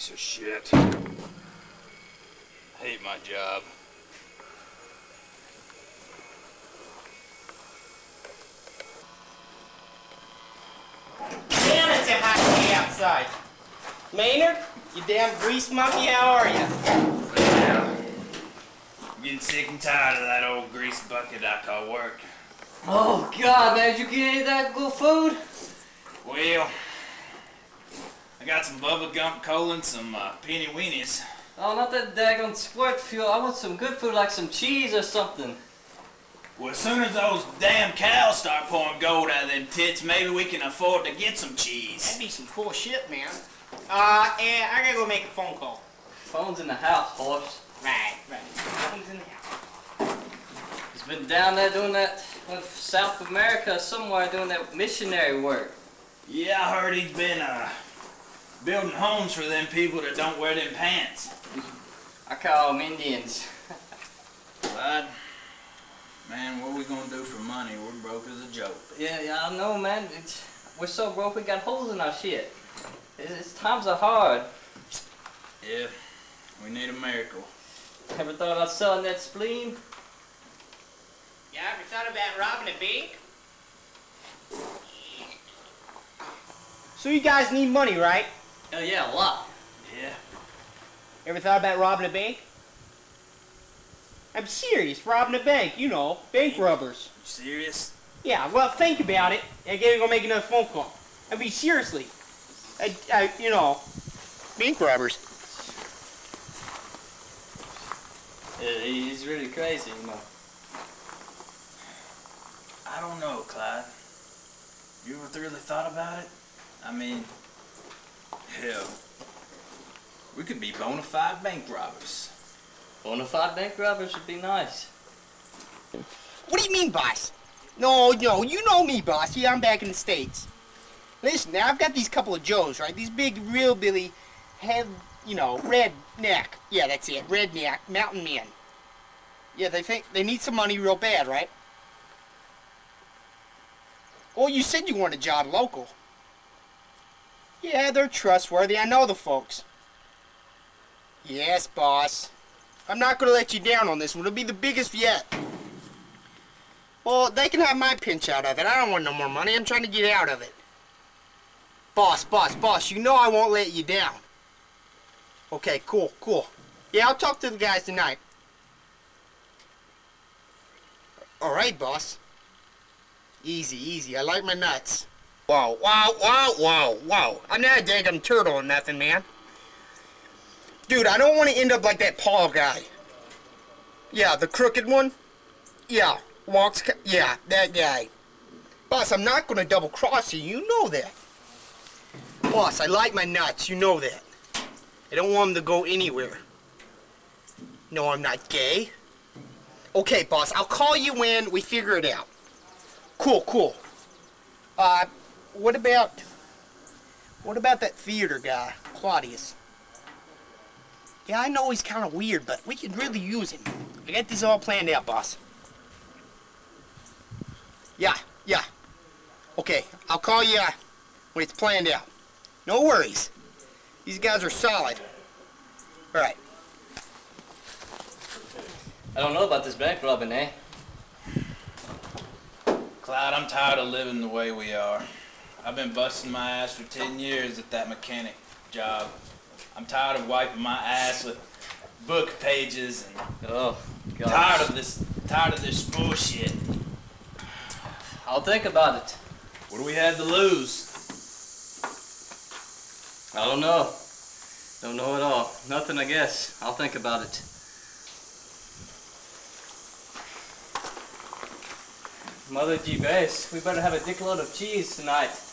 Piece of shit. Hate my job. Damn, it's a hot day outside. Maynard, you damn grease monkey, how are you? Yeah. I'm getting sick and tired of that old grease bucket I call work. Oh God, man, did you get any of that good food? Well, I got some Bubba Gump Cola and some penny weenies. Oh, not that daggone squirt fuel. I want some good food like some cheese or something. Well, as soon as those damn cows start pouring gold out of them tits, maybe we can afford to get some cheese. That'd be some cool shit, man. And I gotta go make a phone call. Phone's in the house, horse. Right. Phone's in the house. He's been down there doing that with South America somewhere doing that missionary work. Yeah, I heard he's been building homes for them people that don't wear them pants. I call them Indians. Clyde, man, what are we gonna do for money? We're broke as a joke. Yeah, I know, man. We're so broke we got holes in our shit. Times are hard. Yeah, we need a miracle. Ever thought about selling that spleen? You ever thought about robbing a bank? So you guys need money, right? Oh yeah, a lot. Yeah. Ever thought about robbing a bank? I'm serious, robbing a bank, you know, bank robbers. You serious? Yeah, well, think about it. I gotta go make another phone call. I mean, seriously. You know, bank robbers. Yeah, he's really crazy, you know. I don't know, Clyde. You ever really thought about it? I mean, hell, we could be bona fide bank robbers. Bona fide bank robbers would be nice. What do you mean, boss? No, you know me, boss. Yeah, I'm back in the States. Listen, now I've got these couple of Joes, right? These big, real Billy, redneck. Yeah, that's it, redneck, mountain men. Yeah, they think they need some money real bad, right? Oh, you said you want a job local. Yeah, they're trustworthy. I know the folks. Yes, boss. I'm not going to let you down on this one. It'll be the biggest yet. Well, they can have my pinch out of it. I don't want no more money. I'm trying to get out of it. Boss, you know I won't let you down. Okay, cool. Yeah, I'll talk to the guys tonight. All right, boss. Easy. I like my nuts. Wow. I'm not a daggum turtle or nothing, man. Dude, I don't want to end up like that Paul guy. Yeah, the crooked one. Yeah, yeah, that guy. Boss, I'm not going to double cross you. You know that. Boss, I like my nuts. You know that. I don't want them to go anywhere. No, I'm not gay. Okay, boss, I'll call you when we figure it out. Cool. What about that theater guy, Claudius? Yeah, I know he's kind of weird, but we could really use him. I got this all planned out, boss. Yeah. Okay, I'll call you when it's planned out. No worries. These guys are solid. All right. I don't know about this bank robbing, eh? Clyde, I'm tired of living the way we are. I've been busting my ass for 10 years at that mechanic job. I'm tired of wiping my ass with book pages and Oh, God. tired of this bullshit. I'll think about it. What do we have to lose? I don't know. Don't know at all. Nothing, I guess. I'll think about it. Mother G-Bass, we better have a dickload of cheese tonight.